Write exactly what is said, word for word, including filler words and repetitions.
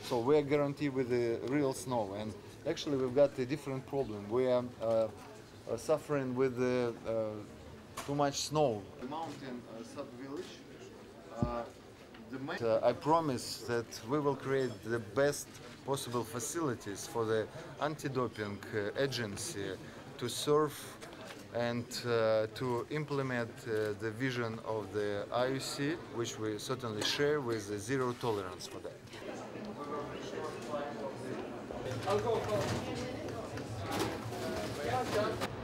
So we are guaranteed with the real snow. And actually we've got a different problem. We are uh, uh, suffering with uh, uh, too much snow. The mountain uh, sub village. Uh, the main, uh, I promise that we will create the best possible facilities for the anti-doping uh, agency to serve and uh, to implement uh, the vision of the I O C, which we certainly share with the zero tolerance for that. I'll go.